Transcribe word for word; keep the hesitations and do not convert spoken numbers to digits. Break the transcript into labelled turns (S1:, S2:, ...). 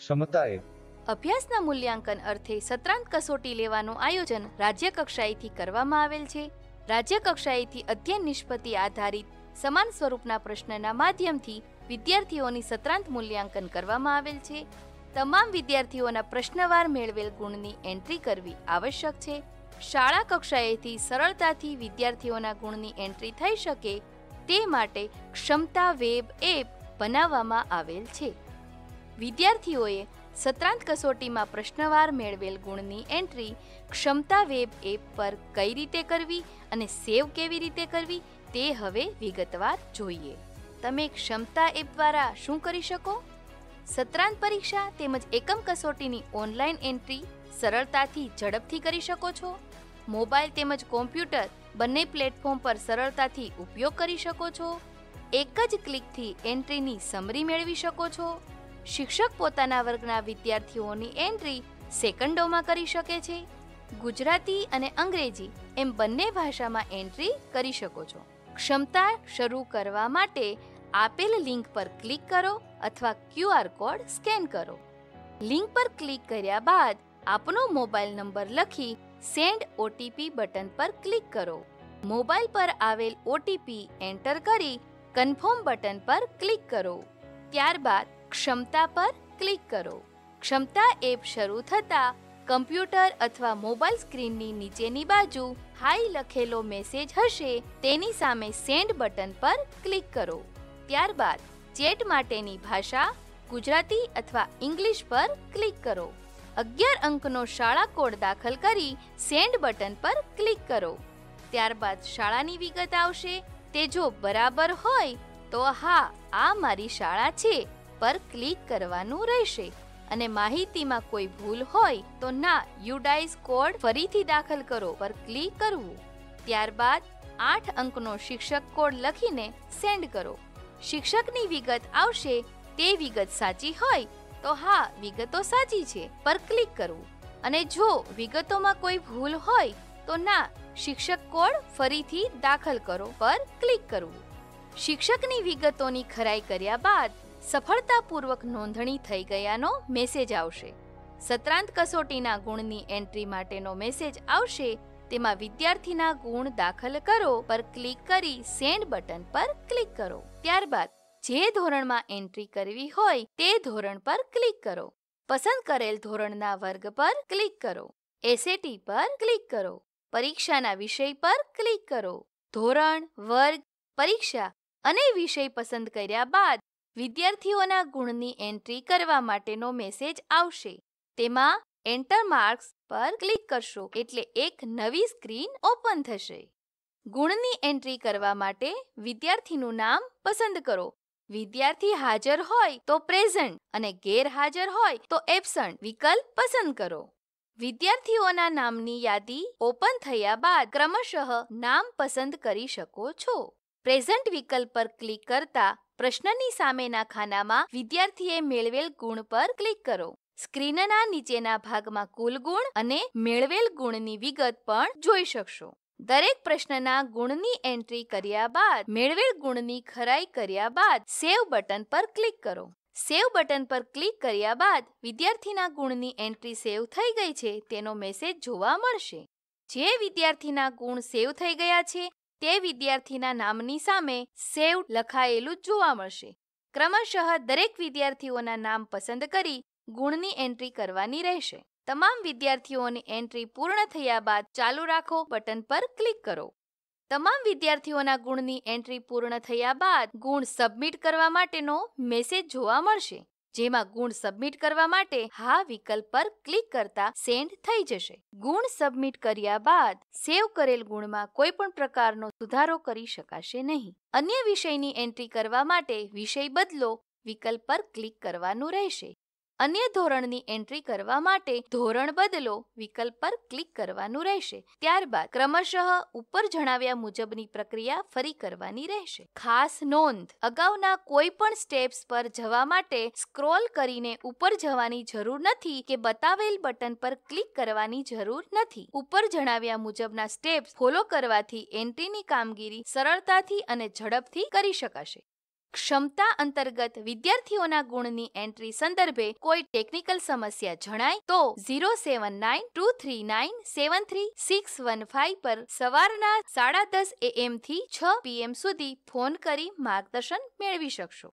S1: ક્ષમતા એપ
S2: અભ્યાસના મૂલ્યાંકન અર્થે સત્રાંત કસોટી લેવાનું આયોજન રાજ્ય કક્ષાએથી કરવામાં આવેલ છે. રાજ્ય કક્ષાએથી અધ્યયન નિષ્પત્તિ આધારિત સમાન સ્વરૂપના પ્રશ્નના માધ્યમથી વિદ્યાર્થીઓની સત્રાંત મૂલ્યાંકન કરવામાં આવેલ છે. તમામ વિદ્યાર્થીઓના પ્રશ્નવાર મેળવેલ ગુણની એન્ટ્રી કરવી આવશ્યક છે. શાળા કક્ષાએથી સરળતાથી વિદ્યાર્થીઓના ગુણની એન્ટ્રી થઈ શકે તે માટે ક્ષમતા વેબ એપ બનાવવામાં આવેલ છે. વિદ્યાર્થીઓએ સત્રાંત કસોટીમાં પ્રશ્નવાર મેળવેલ ગુણની એન્ટ્રી ક્ષમતા વેબ એપ પર કઈ રીતે કરવી અને સેવ કેવી રીતે કરવી તે હવે વિગતવાર જોઈએ. તમે ક્ષમતા એપ દ્વારા શું કરી શકો? સત્રાંત પરીક્ષા તેમજ એકમ કસોટીની ઓનલાઈન એન્ટ્રી સરળતાથી ઝડપથી કરી શકો છો. મોબાઈલ તેમજ કોમ્પ્યુટર બંને પ્લેટફોર્મ પર સરળતાથી ઉપયોગ કરી શકો છો. એક જ ક્લિકથી એન્ટ્રીની સમરી મેળવી શકો છો. શિક્ષક પોતાના વર્ગના વિદ્યાર્થીઓની એન્ટ્રી સેકન્ડોમાં કરી શકે છે. ગુજરાતી અને અંગ્રેજી એમ બંને ભાષામાં એન્ટ્રી કરી શકો છો. ક્ષમતા શરૂ કરવા માટે આપેલ લિંક પર ક્લિક કરો અથવા ક્યુ આર કોડ સ્કેન કરો. લિંક પર ક્લિક કર્યા બાદ આપનો મોબાઈલ નંબર લખી સેન્ડ ઓટીપી બટન પર ક્લિક કરો. મોબાઈલ પર આવેલ ઓટીપી એન્ટર કરી કન્ફર્મ બટન પર ક્લિક કરો. ત્યારબાદ ક્ષમતા પર ક્લિક કરો. ક્ષમતા એપ શરૂ થતાં કમ્પ્યુટર અથવા મોબાઈલ સ્ક્રીનની નીચેની બાજુ હાઈ લખેલો મેસેજ હશે, તેની સામે સેન્ડ બટન પર ક્લિક કરો. ત્યારબાદ ચેટ માટેની ભાષા ગુજરાતી અથવા ઇંગ્લિશ પર ક્લિક કરો. અગિયાર અંકનો શાળા કોડ દાખલ કરી સેન્ડ બટન પર ક્લિક કરો. ત્યારબાદ શાળાની વિગત આવશે. તે જો બરાબર હોય તો હા આ મારી શાળા છે પર ક્લિક કરવાનું રહેશે અને માહિતીમાં કોઈ ભૂલ હોય તો ના યુડાઇઝ કોડ ફરીથી દાખલ કરો પર ક્લિક કરવું. ત્યારબાદ આઠ અંકનો શિક્ષક કોડ લખીને સેન્ડ કરો. શિક્ષકની વિગત આવશે. તે વિગત સાચી હોય તો હા વિગતો સાચી છે પર ક્લિક કરવું અને જો વિગતોમાં કોઈ ભૂલ હોય તો ના શિક્ષક કોડ ફરીથી દાખલ કરો પર ક્લિક કરવું. શિક્ષકની વિગતોની ખરાઈ કર્યા બાદ સફળતાપૂર્વક નોંધણી થઈ ગયાનો મેસેજ આવશે. સત્રાંત કસોટીના ગુણની એન્ટ્રી માટેનો મેસેજ આવશે. તેમાં વિદ્યાર્થીના ગુણ દાખલ કરો પર ક્લિક કરી સેન્ડ બટન પર ક્લિક કરો. ત્યારબાદ જે ધોરણમાં એન્ટ્રી કરવી હોય તે ધોરણ પર ક્લિક કરો. પસંદ કરેલ ધોરણના વર્ગ પર ક્લિક કરો. એસએટી પર ક્લિક કરો. પરીક્ષાના વિષય પર ક્લિક કરો. ધોરણ, વર્ગ, પરીક્ષા અને વિષય પસંદ કર્યા બાદ વિદ્યાર્થીઓના ગુણની એન્ટ્રી કરવા માટેનો મેસેજ આવશે. તેમાં એન્ટર માર્ક્સ પર ક્લિક કરશો એટલે એક નવી સ્ક્રીન ઓપન થશે. ગુણની એન્ટ્રી કરવા માટે વિદ્યાર્થીનું નામ પસંદ કરો. વિદ્યાર્થી હાજર હોય તો પ્રેઝન્ટ અને ગેરહાજર હોય તો એબસન્ટ વિકલ્પ પસંદ કરો. વિદ્યાર્થીઓના નામની યાદી ઓપન થયા બાદ ક્રમશઃ નામ પસંદ કરી શકો છો. પ્રેઝન્ટ વિકલ્પ પર ક્લિક કરતા પ્રશ્નની સામેના ખાનામાં વિદ્યાર્થીએ મેળવેલ ગુણ પર ક્લિક કરો. સ્ક્રીનના નીચેના ભાગમાં કુલ ગુણ અને મેળવેલ ગુણની વિગત પણ જોઈ શકશો. દરેક પ્રશ્નના ગુણની એન્ટ્રી કર્યા બાદ મેળવેલ ગુણની ખરાઈ કર્યા બાદ સેવ બટન પર ક્લિક કરો. સેવ બટન પર ક્લિક કર્યા બાદ વિદ્યાર્થીના ગુણની એન્ટ્રી સેવ થઈ ગઈ છે તેનો મેસેજ જોવા મળશે. જે વિદ્યાર્થીના ગુણ સેવ થઈ ગયા છે તે વિદ્યાર્થીના નામની સામે સેવ લખાયેલું જોવા મળશે. ક્રમશઃ દરેક વિદ્યાર્થીઓના નામ પસંદ કરી ગુણની એન્ટ્રી કરવાની રહેશે. તમામ વિદ્યાર્થીઓની એન્ટ્રી પૂર્ણ થયા બાદ ચાલુ રાખો બટન પર ક્લિક કરો. તમામ વિદ્યાર્થીઓના ગુણની એન્ટ્રી પૂર્ણ થયા બાદ ગુણ સબમિટ કરવા માટેનો મેસેજ જોવા મળશે. જેમાં ગુણ સબમિટ કરવા માટે હા વિકલ્પ પર ક્લિક કરતા સેન્ડ થઈ જશે. ગુણ સબમિટ કર્યા બાદ સેવ કરેલ ગુણમાં કોઈ પણ પ્રકારનો સુધારો કરી શકાશે નહીં. અન્ય વિષયની એન્ટ્રી કરવા માટે વિષય બદલો વિકલ્પ પર ક્લિક કરવાનું રહેશે. અન્ય ધોરણની એન્ટ્રી કરવા માટે ધોરણ બદલો વિકલ્પ પર ક્લિક કરવાનું રહેશે. ત્યારબાદ ક્રમશઃ ઉપર જણાવ્યા મુજબની પ્રક્રિયા ફરી કરવાની રહેશે. ખાસ નોંધ, અગાઉના કોઈ પણ સ્ટેપ્સ પર જવા માટે સ્ક્રોલ કરીને ઉપર જવાની જરૂર નથી કે બતાવેલ બટન પર ક્લિક કરવાની જરૂર નથી. ઉપર જણાવ્યા મુજબના સ્ટેપ્સ ફોલો કરવાથી એન્ટ્રીની કામગીરી સરળતાથી અને ઝડપથી કરી શકાશે. ક્ષમતા અંતર્ગત વિદ્યાર્થીઓના ગુણની એન્ટ્રી સંદર્ભે કોઈ ટેકનિકલ સમસ્યા જણાય તો zero seven nine two three nine seven three six one five પર સવારના સાડા દસ એએમ થી છ પીએમ સુધી ફોન કરી માર્ગદર્શન મેળવી શકશો.